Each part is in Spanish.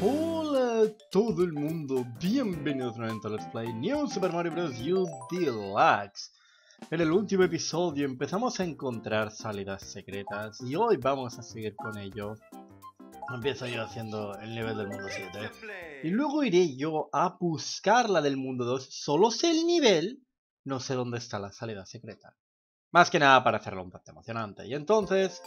Hola a todo el mundo, bienvenidos nuevamente a Let's Play New Super Mario Bros. U Deluxe. En el último episodio empezamos a encontrar salidas secretas y hoy vamos a seguir con ello. Empiezo yo haciendo el nivel del mundo 7 y luego iré yo a buscar la del mundo 2. Solo sé el nivel, no sé dónde está la salida secreta. Más que nada para hacerlo un tanto emocionante. Y entonces...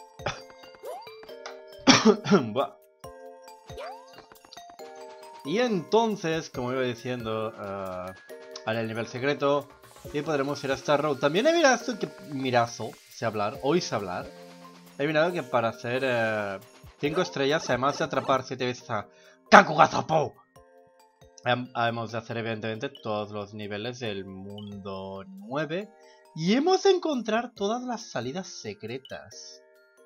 Y entonces, como iba diciendo, haré el nivel secreto y podremos ir a Star Road. También he mirado que... Oíse hablar. He mirado que para hacer 5 estrellas, además de atrapar 7 veces a Kakugazapo, hemos de hacer evidentemente todos los niveles del mundo 9. Y hemos de encontrar todas las salidas secretas.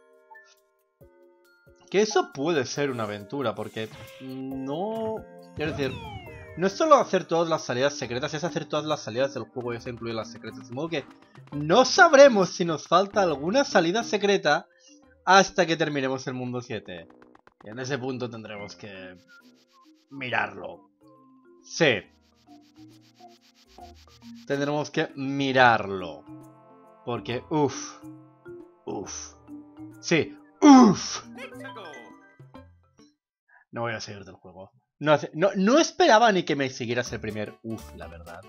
Que eso puede ser una aventura, porque no... Quiero decir, no es solo hacer todas las salidas secretas, es hacer todas las salidas del juego y eso incluye las secretas. De modo que no sabremos si nos falta alguna salida secreta hasta que terminemos el mundo 7. Y en ese punto tendremos que mirarlo. Sí. Tendremos que mirarlo. Porque, uff. Sí, uff. No voy a seguir del juego. No esperaba ni que me siguieras el primer uff, la verdad.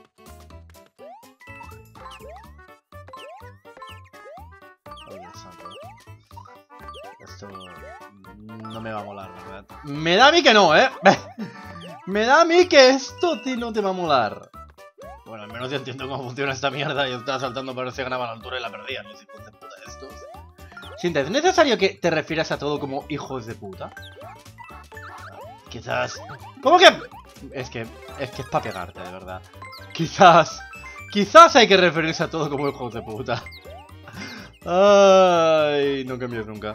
Oh, Dios santo. Esto no me va a molar, ¿verdad? Me da a mí que no, ¿eh? Me da a mí que esto no te va a molar. Bueno, al menos ya entiendo cómo funciona esta mierda. Yo estaba saltando para ver si ganaba la altura y la perdía. No sé hijos de puta estos. Sinta, ¿es necesario que te refieras a todo como hijos de puta? Quizás... ¿Cómo que...? Es que es para pegarte, de verdad. Quizás hay que referirse a todo como hijos de puta. Ay, no cambies nunca.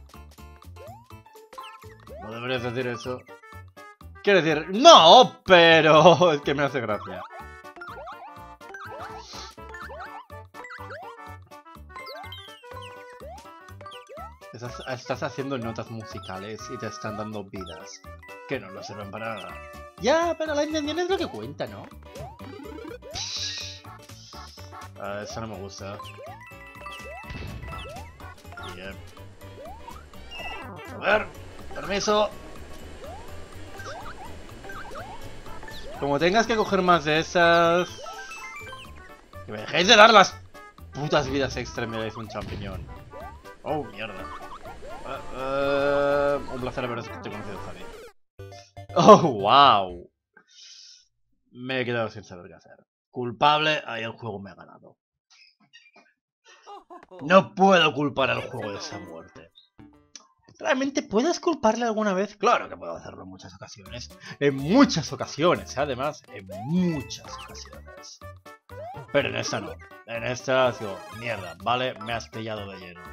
No deberías decir eso. Quiero decir, no, pero es que me hace gracia. Estás haciendo notas musicales y te están dando vidas que no nos sirven para nada. Ya, pero la intención es lo que cuenta, ¿no? Eso no me gusta. Bien. A ver, permiso. Como tengas que coger más de esas... Que me dejéis de dar las putas vidas extra y me dais un champiñón. Oh, mierda. Un placer haber conocido, Javi. Oh, wow. Me he quedado sin saber qué hacer. Culpable, ahí el juego me ha ganado. No puedo culpar al juego de esa muerte. ¿Realmente puedes culparle alguna vez? Claro que puedo hacerlo en muchas ocasiones. En muchas ocasiones, además, en muchas ocasiones. Pero en esta no. En esta digo, mierda, vale, me has pillado de lleno.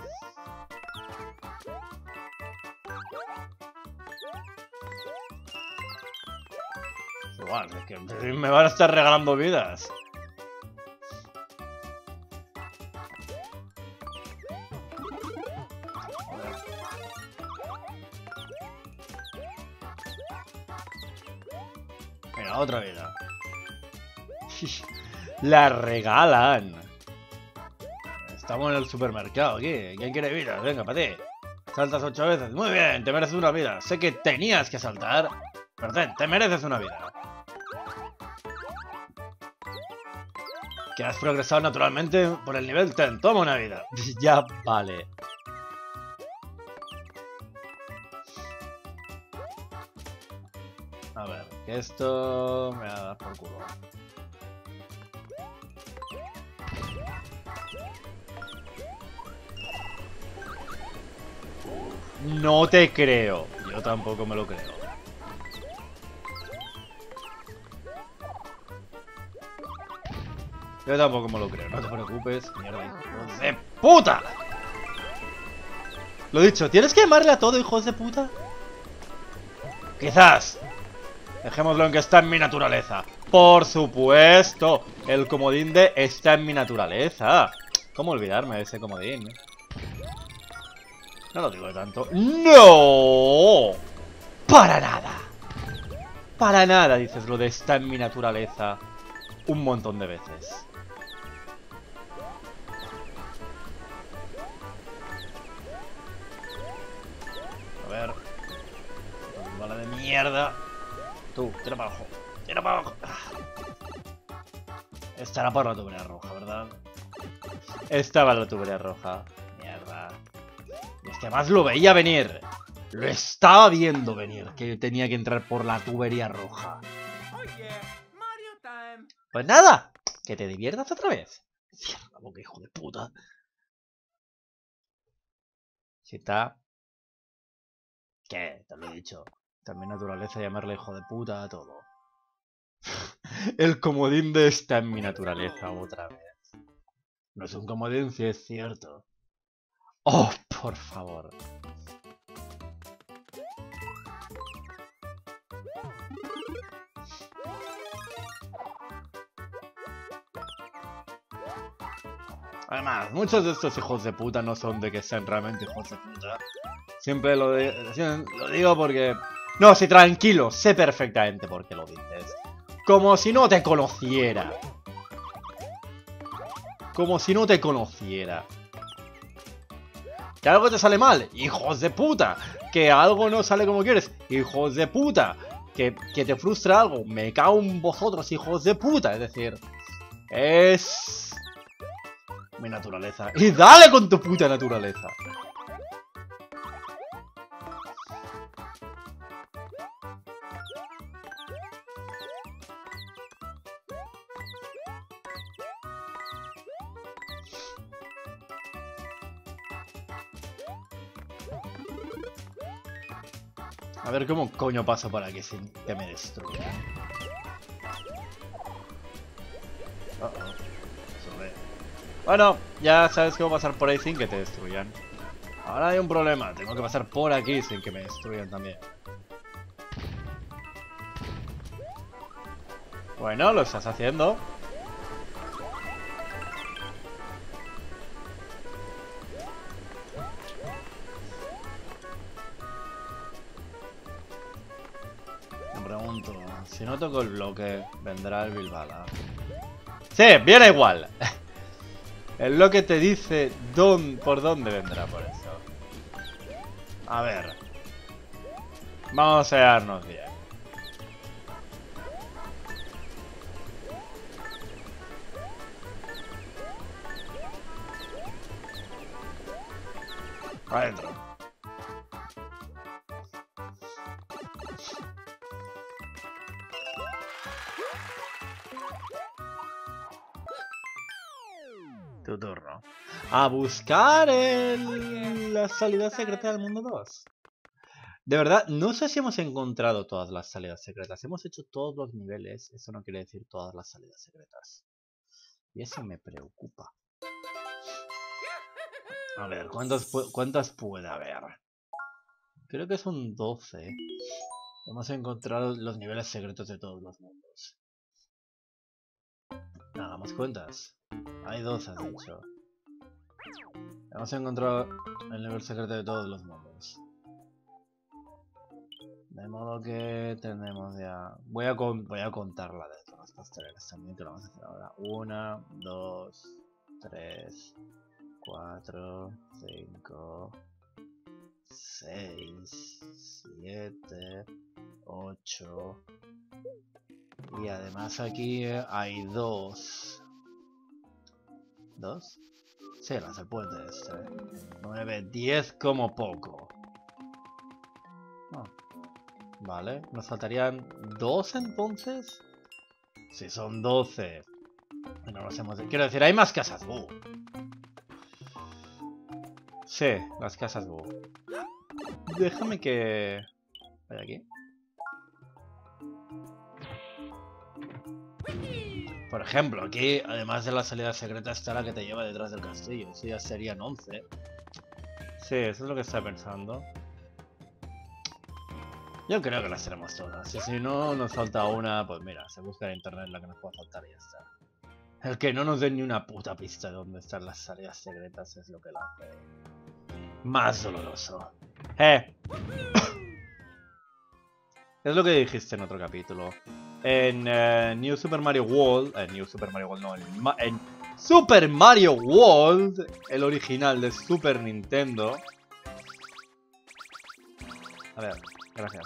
Igual, es que me van a estar regalando vidas. Mira, otra vida. La regalan. Estamos en el supermercado aquí. ¿Quién quiere vida? Venga, para ti. Saltas 8 veces. Muy bien, te mereces una vida. Sé que tenías que saltar. Pero te mereces una vida. Que has progresado naturalmente por el nivel 10. Toma una vida. Ya vale. A ver, que esto me va a dar por culo. No te creo. Yo tampoco me lo creo. Yo tampoco me lo creo, no te preocupes. Mierda, hijos de puta. Lo dicho, ¿tienes que llamarle a todo hijos de puta? Quizás. Dejémoslo en que está en mi naturaleza. Por supuesto, el comodín de está en mi naturaleza. ¿Cómo olvidarme de ese comodín? No lo digo de tanto. ¡No! ¡Para nada! para nada dices lo de está en mi naturaleza un montón de veces. A ver. Bala de mierda. Tú, tira para abajo. Tira para abajo. Estará por la tubería roja, ¿verdad? Estaba en la tubería roja. Mierda. Y es que además lo veía venir. Lo estaba viendo venir. Que tenía que entrar por la tubería roja. Pues nada. Que te diviertas otra vez. Cierra la boca, hijo de puta. Si está... ¿Qué? Te lo he dicho. También naturaleza llamarle hijo de puta a todo. El comodín de está en mi naturaleza otra vez. No es un comodín si es cierto. Oh, por favor. Además, muchos de estos hijos de puta no son de que sean realmente hijos de puta. Siempre lo digo porque... No, sí, tranquilo, sé perfectamente por qué lo dices. Como si no te conociera. Como si no te conociera. Que algo te sale mal, hijos de puta. Que algo no sale como quieres, hijos de puta. Que te frustra algo, me cago en vosotros, hijos de puta. Es decir, es... mi naturaleza. Y dale con tu puta naturaleza. A ver cómo coño paso para que, que me destruya. Bueno, ya sabes cómo pasar por ahí sin que te destruyan. Ahora hay un problema, tengo que pasar por aquí sin que me destruyan también. Bueno, lo estás haciendo. Me pregunto, si no toco el bloque, vendrá el Bilbala. Sí, viene igual. El bloque te dice por dónde vendrá por eso. A ver. Vamos a darnos bien. Adentro. Tu turno. A buscar la salida secreta del mundo 2. De verdad, no sé si hemos encontrado todas las salidas secretas. Hemos hecho todos los niveles. Eso no quiere decir todas las salidas secretas. Y eso me preocupa. A ver, ¿cuántas puede haber? Creo que son 12. Hemos encontrado los niveles secretos de todos los mundos. Nada más cuentas. Hay 12, has dicho. Hemos encontrado el nivel secreto de todos los mundos. De modo que tenemos ya... Voy a contar la de todas las pasteles también, que lo vamos a hacer ahora. 1, 2, 3, 4, 5, 6, 7, 8. Y además aquí hay 2. ¿2? Sí, las del puente este. 9, 10 como poco. Oh. Vale, nos faltarían 2 entonces. Si son 12. No los hemos... Quiero decir, hay más casas. Sí, las casas. Déjame que... ¿Vaya aquí? Por ejemplo, aquí, además de la salida secreta, está la que te lleva detrás del castillo. Eso ya serían 11. Sí, eso es lo que estaba pensando. Yo creo que las tenemos todas. Y si no nos falta una, pues mira, se busca en internet la que nos pueda faltar y ya está. El que no nos den ni una puta pista de dónde están las salidas secretas es lo que la hace más doloroso. Es lo que dijiste en otro capítulo. En New Super Mario World... New Super Mario World no, en Super Mario World, el original de Super Nintendo. A ver, gracias.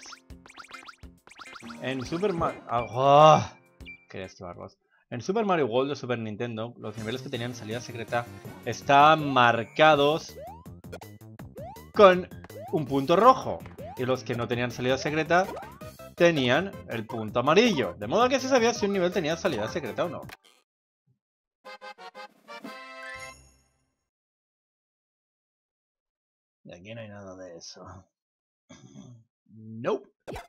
En Super Mario... quería esquivarlos. En Super Mario World de Super Nintendo, los niveles que tenían salida secreta estaban marcados con un punto rojo. Y los que no tenían salida secreta tenían el punto amarillo. De modo que se sabía si un nivel tenía salida secreta o no. Y aquí no hay nada de eso. Nope.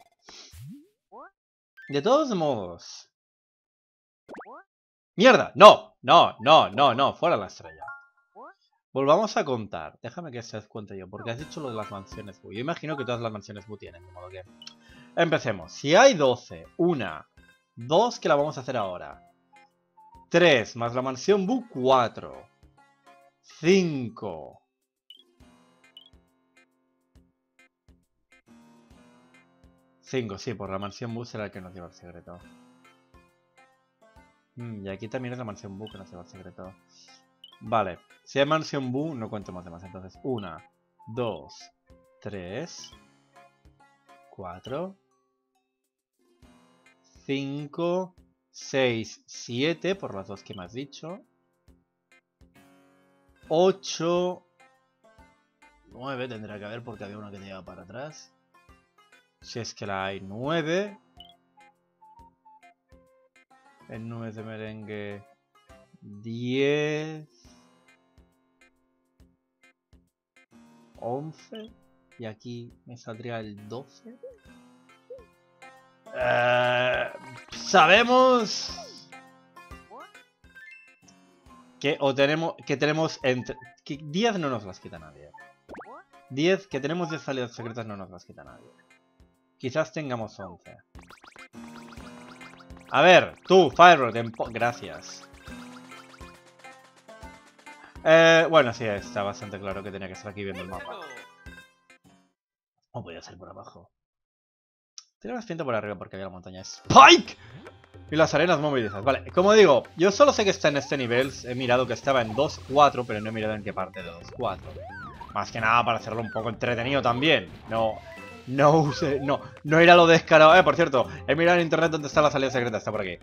De todos modos. ¡Mierda! ¡No! ¡No! ¡No! ¡No! ¡No! ¡Fuera la estrella! Volvamos a contar. Déjame que se cuente yo, porque has dicho lo de las mansiones Boo. Yo imagino que todas las mansiones Boo tienen, de modo que... Empecemos. Si hay 12, 1, 2 que la vamos a hacer ahora. 3 más la mansión Boo, 4. 5. 5, sí, por la mansión Boo será el que nos lleva el secreto. Y aquí también es la mansión Boo que nos lleva el secreto. Vale, si hay mansión Boo, no cuento más de más. Entonces, 1, 2, 3, 4, 5, 6, 7, por las dos que me has dicho. 8, 9 tendrá que haber porque había una que te lleva para atrás. Si es que la hay, 9. El nubes de merengue, 10. 11. Y aquí me saldría el 12. Sabemos que tenemos entre... Que 10 no nos las quita nadie. 10, que tenemos 10 salidas secretas no nos las quita nadie. Quizás tengamos 11. A ver, tú, Firerod, gracias. Bueno, sí, está bastante claro que tenía que estar aquí viendo el mapa. O podía ser por abajo. Tiene más pinta por arriba porque había la montaña Spike y las arenas movilizas. Vale, como digo, yo solo sé que está en este nivel. He mirado que estaba en 2.4, pero no he mirado en qué parte de 2.4. Más que nada para hacerlo un poco entretenido también. No ir a lo descarado. Por cierto, he mirado en internet dónde está la salida secreta. Está por aquí.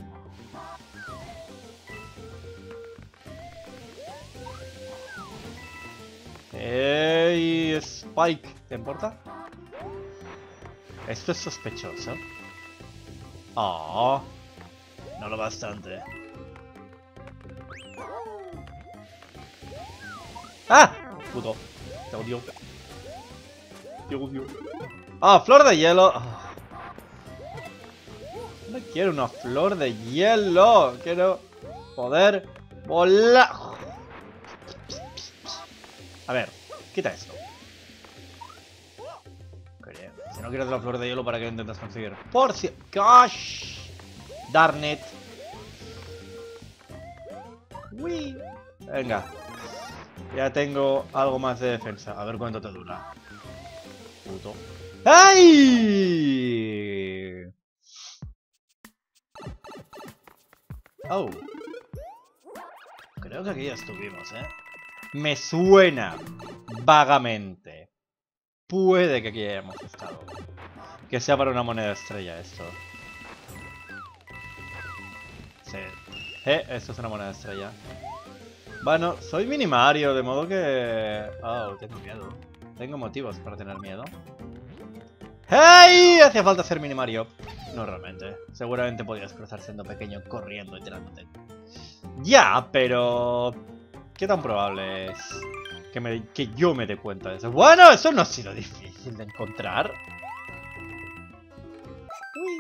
¡Ey, Spike! ¿Te importa? Esto es sospechoso. Oh, no lo bastante. ¡Ah! Puto. Te odio. Te odio. ¡Ah, flor de hielo! No quiero una flor de hielo. Quiero poder volar. A ver, quita esto. Si no quieres la flor de hielo, ¿para qué intentas conseguir? Por si... ¡Gosh! Darn it. Uy. Venga. Ya tengo algo más de defensa. A ver cuánto te dura. Puto. ¡Ay! Oh. Creo que aquí ya estuvimos, ¿eh? Me suena vagamente. Puede que aquí hayamos estado. Que sea para una moneda estrella esto. Sí. Esto es una moneda estrella. Bueno, soy Mini Mario, de modo que... Oh, tengo miedo. Tengo motivos para tener miedo. ¡Hey! Hacía falta ser Mini Mario. No realmente. Seguramente podías cruzar siendo pequeño, corriendo y tirándote. Ya, pero... ¿Qué tan probable es que yo me dé cuenta de eso? Bueno, eso no ha sido difícil de encontrar. Uy.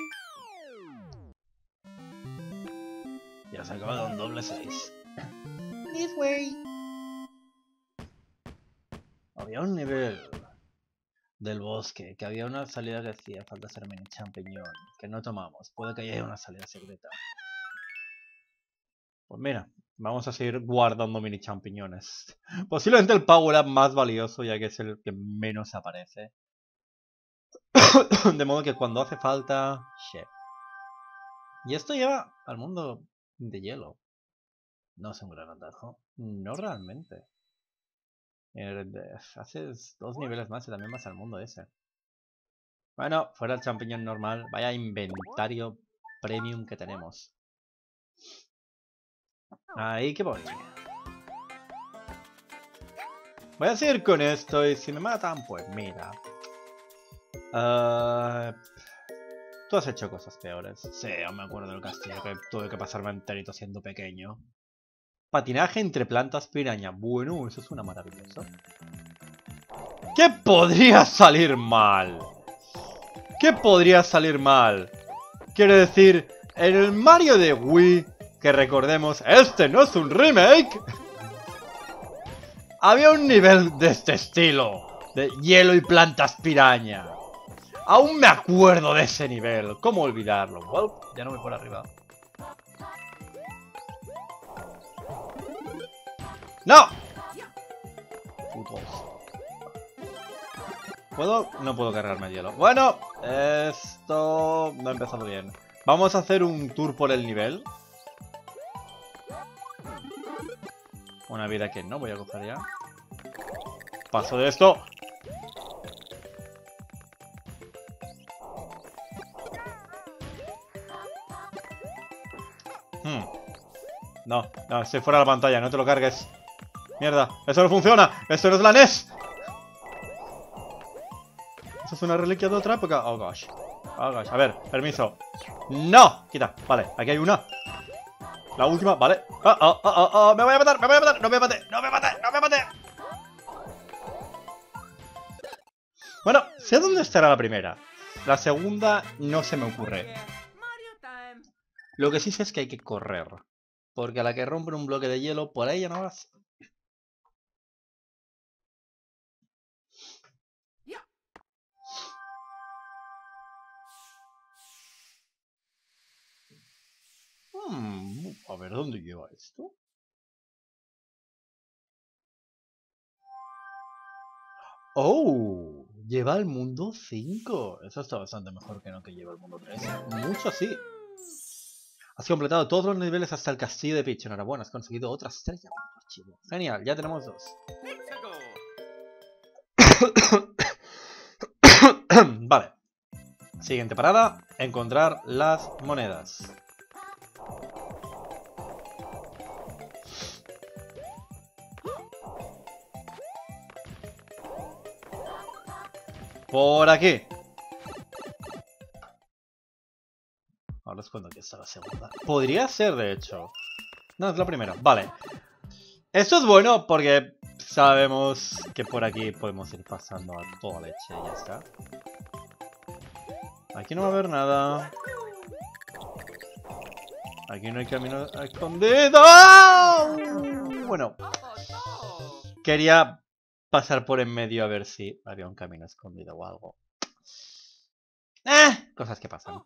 Ya se ha acabado un doble 6. This way. Había un nivel del bosque, que había una salida que hacía falta ser mini champiñón, que no tomamos. Puede que haya una salida secreta. Pues mira, vamos a seguir guardando mini champiñones. Posiblemente el power up más valioso, ya que es el que menos aparece. De modo que cuando hace falta... Shit. Y esto lleva al mundo de hielo. No es un gran atajo. No realmente. Haces 2 niveles más y también vas al mundo ese. Bueno, fuera el champiñón normal. Vaya inventario premium que tenemos. Ahí que voy. Voy a seguir con esto y si me matan, pues mira. Tú has hecho cosas peores. Sí, yo me acuerdo del castillo que tuve que pasarme enterito siendo pequeño. Patinaje entre plantas piraña. Bueno, eso es una maravillosa. ¿Qué podría salir mal? ¿Qué podría salir mal? Quiero decir, en el Mario de Wii, que recordemos, este no es un remake. Había un nivel de este estilo, de hielo y plantas piraña. Aún me acuerdo de ese nivel. ¿Cómo olvidarlo? Well, ya no voy por arriba. ¡No! Putos. ¿Puedo? No puedo cargarme el hielo. Bueno, esto no ha empezado bien. Vamos a hacer un tour por el nivel. Una vida que no voy a coger ya. Paso de esto. No, estoy fuera de la pantalla, no te lo cargues. Mierda, eso no funciona. Esto no es la NES. ¿Eso es una reliquia de otra época? Oh gosh. Oh gosh, a ver, permiso. No, quita, vale, aquí hay una. La última, vale. Me voy a matar, me voy a matar. No me mate, no me mate, no me mate. Bueno, sé dónde estará la primera. La segunda no se me ocurre. Lo que sí sé es que hay que correr. Porque a la que rompen un bloque de hielo, por ahí ya no vas. A ver, ¿dónde lleva esto? ¡Oh! Lleva al mundo 5. Eso está bastante mejor que no que lleva al mundo 3. Mucho sí. Has completado todos los niveles hasta el castillo de Peach. Enhorabuena, has conseguido otra estrella. Genial, ya tenemos 2. Vale. Siguiente parada. Encontrar las monedas. Por aquí. Ahora es cuando aquí está la segunda. Podría ser, de hecho. No, es la primera. Vale. Esto es bueno porque sabemos que por aquí podemos ir pasando a toda leche y ya está. Aquí no va a haber nada. Aquí no hay camino escondido. Bueno. Quería pasar por en medio a ver si había un camino escondido o algo. Cosas que pasan.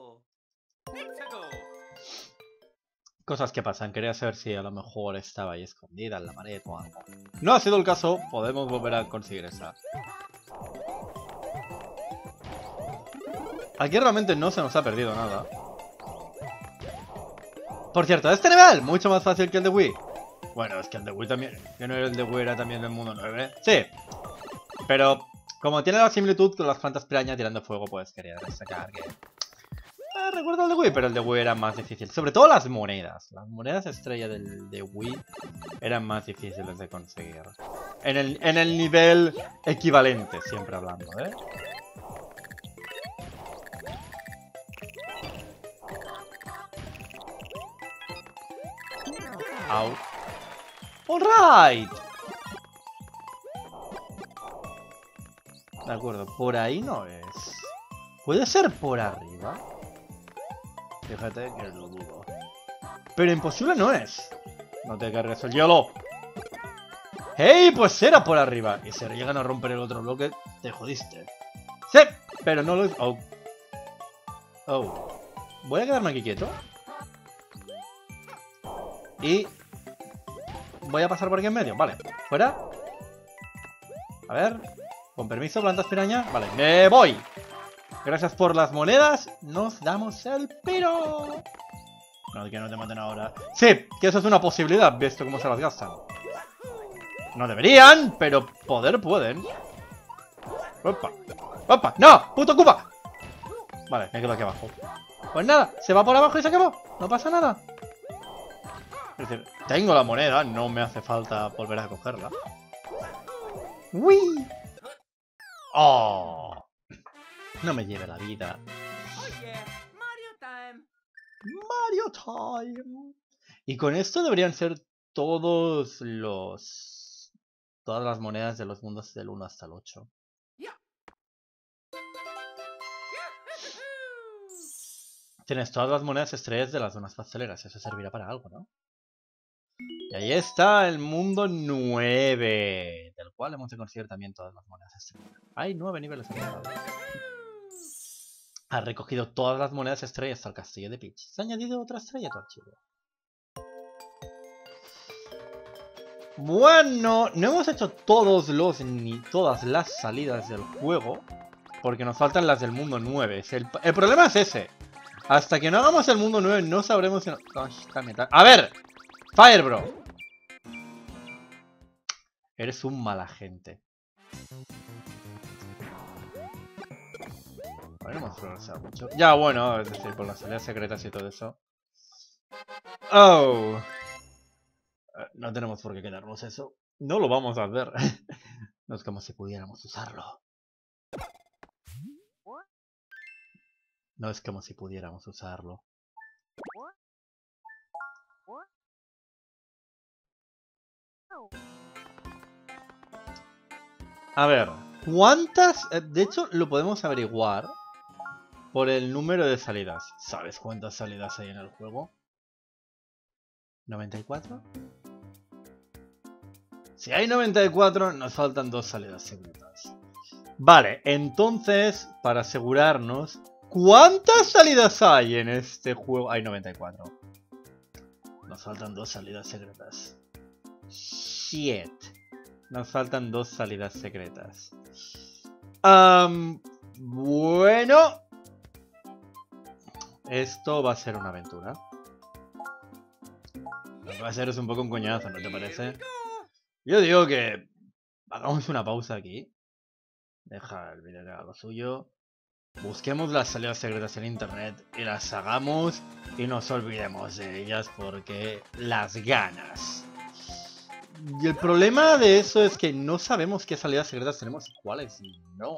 Cosas que pasan. Quería saber si a lo mejor estaba ahí escondida en la pared o algo. No ha sido el caso. Podemos volver a conseguir esa. Aquí realmente no se nos ha perdido nada. Por cierto, este nivel mucho más fácil que el de Wii. Bueno, es que el de Wii también... Que no era el de Wii, era también del mundo 9. Sí. Pero como tiene la similitud con las plantas piraña tirando fuego, pues quería destacar que... recuerdo el de Wii, pero el de Wii era más difícil. Sobre todo las monedas. Las monedas estrella de Wii eran más difíciles de conseguir. En el nivel equivalente, siempre hablando, ¿eh? Au. Alright. De acuerdo, por ahí no es. ¿Puede ser por arriba? Fíjate que lo dudo. Pero imposible no es. No te cargues el hielo. ¡Hey! Pues era por arriba. Y si llegan a romper el otro bloque, te jodiste. Sí, pero no lo es. Oh. Oh. Voy a quedarme aquí quieto. Y voy a pasar por aquí en medio. Vale, fuera. A ver. Con permiso, plantas piraña. Vale, me voy. Gracias por las monedas. Nos damos el piro. No, que no te maten ahora. Sí, que eso es una posibilidad, visto cómo se las gastan. No deberían, pero poder pueden. Opa. Opa. ¡No! ¡Puto Koopa! Vale, me quedo aquí abajo. Pues nada, se va por abajo y se acabó. No pasa nada. Es decir, tengo la moneda, no me hace falta volver a cogerla. ¡Uy! ¡Oh! No me lleve la vida. Mario Time. Y con esto deberían ser todas las monedas de los mundos del 1 hasta el 8. Tienes todas las monedas estrellas de las zonas pasteleras. Eso servirá para algo, ¿no? Y ahí está el mundo 9, del cual hemos de conseguir también todas las monedas estrellas. Hay 9 niveles en total. Ha recogido todas las monedas estrellas al castillo de Peach. Se ha añadido otra estrella a tu archivo. Bueno, no hemos hecho todas las salidas del juego, porque nos faltan las del mundo 9. El problema es ese. Hasta que no hagamos el mundo 9 no sabremos si... ¡A ver! ¡Fire, bro! Eres un mala gente. Bueno, hemos progresado mucho. Ya, bueno, es decir, por las salidas secretas y todo eso. ¡Oh! No tenemos por qué quedarnos eso. No lo vamos a hacer. No es como si pudiéramos usarlo. No es como si pudiéramos usarlo. A ver, ¿cuántas? De hecho, lo podemos averiguar por el número de salidas. ¿Sabes cuántas salidas hay en el juego? ¿94? Si hay 94, nos faltan 2 salidas secretas. Vale, entonces, para asegurarnos, ¿cuántas salidas hay en este juego? Hay 94. Nos faltan 2 salidas secretas. Shit. Nos faltan 2 salidas secretas. Bueno. Esto va a ser una aventura. Lo que va a ser es un poco un coñazo, ¿no te parece? Yo digo que hagamos una pausa aquí. Deja el vídeo que haga lo suyo. Busquemos las salidas secretas en internet y las hagamos y nos olvidemos de ellas porque las ganas. Y el problema de eso es que no sabemos qué salidas secretas tenemos y cuáles no.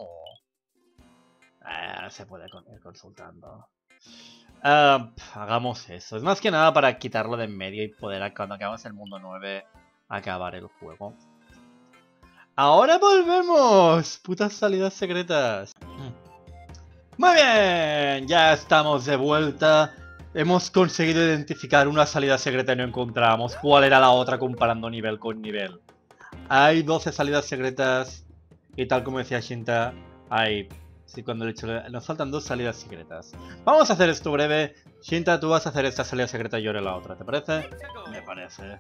Se puede ir consultando. Hagamos eso. Es más que nada para quitarlo de en medio y poder, cuando acabemos el mundo 9, acabar el juego. ¡Ahora volvemos! ¡Putas salidas secretas! Muy bien, ya estamos de vuelta. Hemos conseguido identificar una salida secreta y no encontramos cuál era la otra comparando nivel con nivel. Hay 12 salidas secretas y tal como decía Shinta, hay... Sí, cuando le he dicho, nos faltan 2 salidas secretas. Vamos a hacer esto breve. Shinta, tú vas a hacer esta salida secreta y yo haré la otra, ¿te parece? Me parece.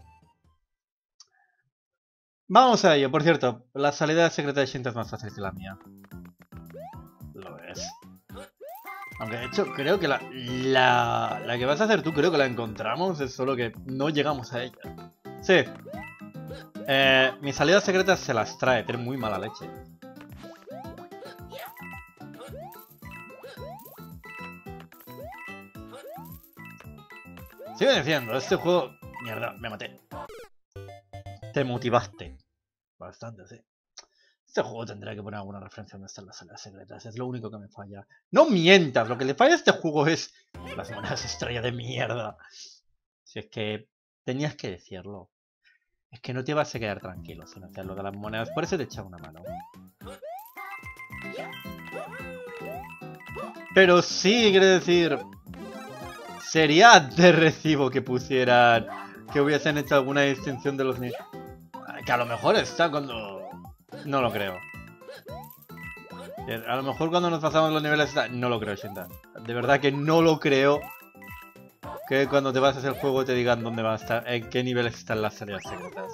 Vamos a ello, por cierto, la salida secreta de Shinta es más fácil que la mía. Lo es. Aunque de hecho creo que la que vas a hacer tú creo que la encontramos, es solo que no llegamos a ella. Sí. Mis salidas secretas se las trae, tiene muy mala leche. Sigo diciendo, este juego... Mierda, me maté. Te motivaste. Bastante, sí. Este juego tendría que poner alguna referencia donde están las salidas secretas. Es lo único que me falla. ¡No mientas! Lo que le falla a este juego es las monedas estrella de mierda. Si es que tenías que decirlo. Es que no te vas a quedar tranquilo sin hacer lo de las monedas. Por eso te echaba una mano. Pero sí, quiero decir... Sería de recibo que pusieran... Que hubiesen hecho alguna distinción de los niveles. Que a lo mejor está cuando... No lo creo. A lo mejor cuando nos pasamos los niveles está... No lo creo, Shinta. De verdad que no lo creo. Que cuando te vas a hacer el juego te digan dónde va a estar, en qué niveles están las salidas secretas.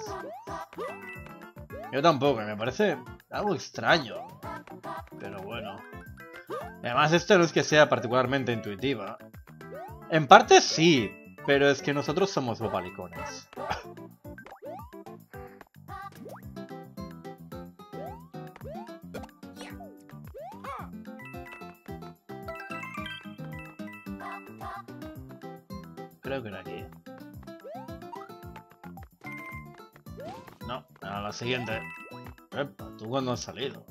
Yo tampoco, me parece algo extraño. Pero bueno. Además, esto no es que sea particularmente intuitiva. En parte sí, pero es que nosotros somos bobalicones. Creo que era aquí. No, a la siguiente. Epa, ¿tú cuándo has salido?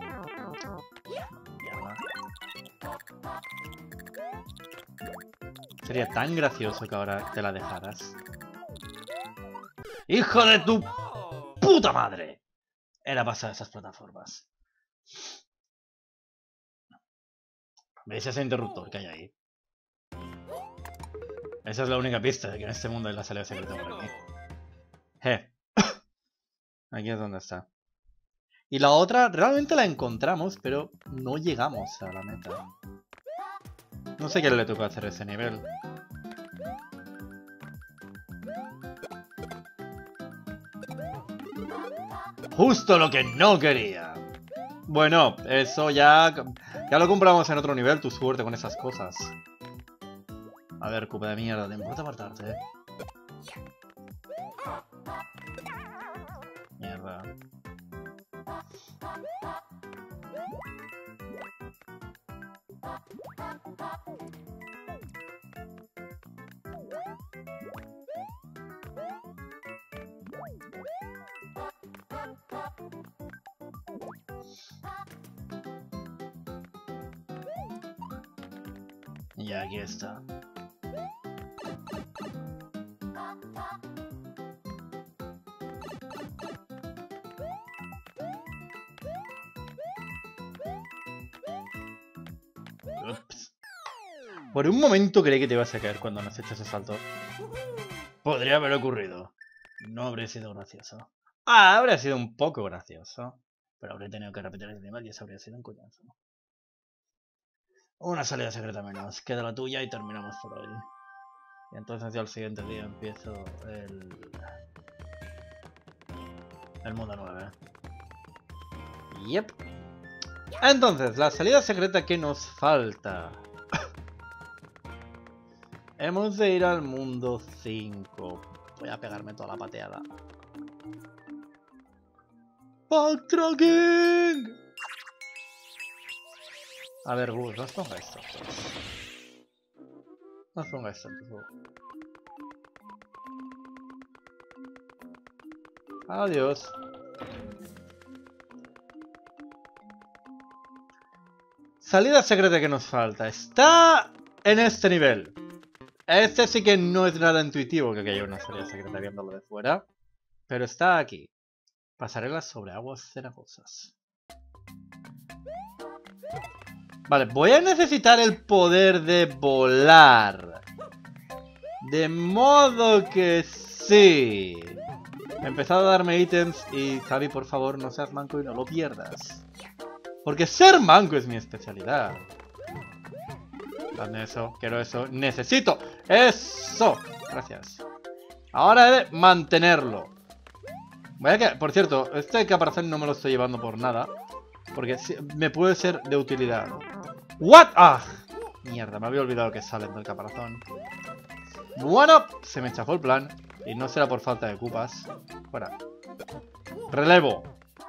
Sería tan gracioso que ahora te la dejaras. ¡Hijo de tu puta madre! Era pasar esas plataformas. ¿Veis ese interruptor que hay ahí? Esa es la única pista de que en este mundo hay la salida secreta por aquí. Aquí es donde está. Y la otra realmente la encontramos, pero no llegamos a la meta. No sé qué le tocó hacer ese nivel. Justo lo que no quería. Bueno, eso ya lo compramos en otro nivel, tu suerte con esas cosas. A ver, cupa de mierda, ¿te importa apartarte? Mierda. Y aquí está. Ups. Por un momento creí que te ibas a caer cuando nos has hecho ese salto. Podría haber ocurrido. No habría sido gracioso. Ah, habría sido un poco gracioso. Pero habría tenido que repetir el nivel y eso habría sido un coñazo. Una salida secreta menos. Queda la tuya y terminamos por hoy. Y entonces ya el siguiente día empiezo el mundo 9. Yep. Entonces, la salida secreta que nos falta. Hemos de ir al mundo 5. Voy a pegarme toda la pateada. ¡Backtracking! A ver, Gus, no os ponga esto. No os ponga esto, por favor. Adiós. Salida secreta que nos falta. Está en este nivel. Este sí que no es nada intuitivo que haya una salida secreta viéndolo de fuera. Pero está aquí. Pasarelas sobre aguas cenagosas. Vale, voy a necesitar el poder de volar. De modo que sí. He empezado a darme ítems y Javi, por favor, no seas manco y no lo pierdas. Porque ser manco es mi especialidad. Dame eso, quiero eso, necesito eso. Gracias. Ahora he de mantenerlo. Por cierto, este caparazón no me lo estoy llevando por nada. Porque me puede ser de utilidad. ¿What? ¡Ah! Mierda, me había olvidado que salen del caparazón. Bueno, se me chafó el plan. Y no será por falta de cupas. Fuera. Relevo.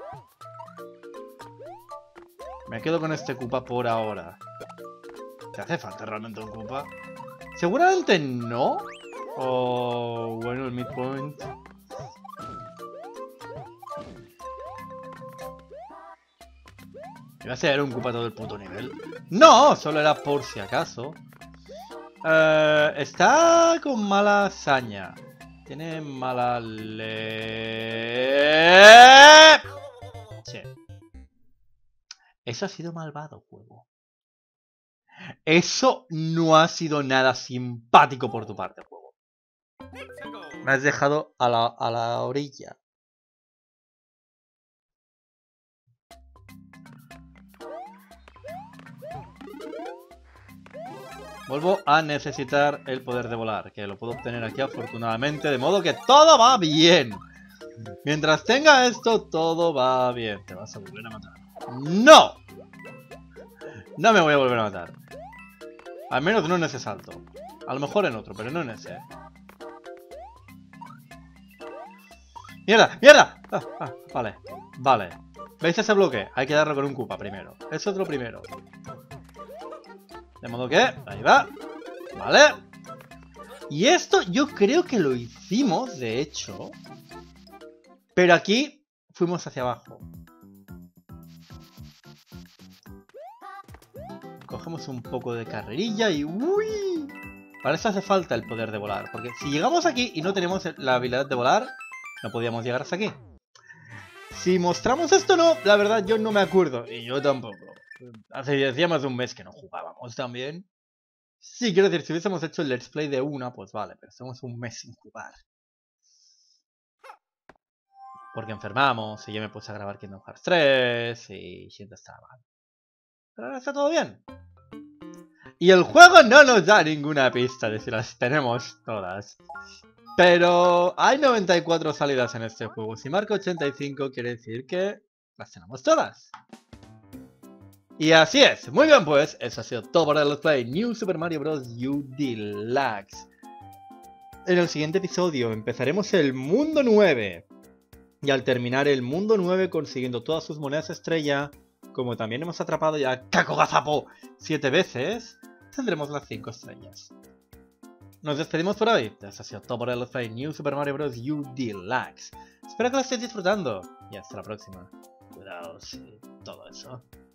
Me quedo con este Koopa por ahora. ¿Te hace falta realmente un Koopa? Seguramente no. O bueno, el midpoint. ¿Iba a ser un Koopa todo el puto nivel? No, solo era por si acaso. Está con mala hazaña. Tiene mala Sí. Eso ha sido malvado, juego. Eso no ha sido nada simpático por tu parte, juego. Me has dejado a la orilla. Vuelvo a necesitar el poder de volar, que lo puedo obtener aquí afortunadamente, de modo que todo va bien. Mientras tenga esto, todo va bien. Te vas a volver a matar. ¡No! No me voy a volver a matar. Al menos no en ese salto. A lo mejor en otro, pero no en ese. ¡Mierda! ¡Mierda! Vale. Vale. ¿Veis ese bloque? Hay que darlo con un Koopa primero. Eso es lo primero. De modo que... Ahí va. Vale. Y esto yo creo que lo hicimos, de hecho. Pero aquí fuimos hacia abajo. Cogemos un poco de carrerilla y... ¡Uy! Para eso hace falta el poder de volar. Porque si llegamos aquí y no tenemos la habilidad de volar, no podíamos llegar hasta aquí. Si mostramos esto no, la verdad yo no me acuerdo. Y yo tampoco. Hacía más de un mes que no jugábamos también. Sí, quiero decir, si hubiésemos hecho el let's play de una, pues vale. Pero estamos un mes sin jugar. Porque enfermamos y yo me puse a grabar Kingdom Hearts 3 y siento estaba mal. Pero ahora está todo bien. Y el juego no nos da ninguna pista de si las tenemos todas. Pero hay 94 salidas en este juego. Si marca 85 quiere decir que las tenemos todas. Y así es. Muy bien pues, eso ha sido todo por el Let's Play New Super Mario Bros. U Deluxe. En el siguiente episodio empezaremos el mundo 9. Y al terminar el mundo 9 consiguiendo todas sus monedas estrella, como también hemos atrapado ya a Kako Gazapo 7 veces, tendremos las 5 estrellas. Nos despedimos por hoy. Eso ha sido todo por el Let's Play New Super Mario Bros. U Deluxe. Espero que lo estéis disfrutando. Y hasta la próxima. Cuidaos y todo eso.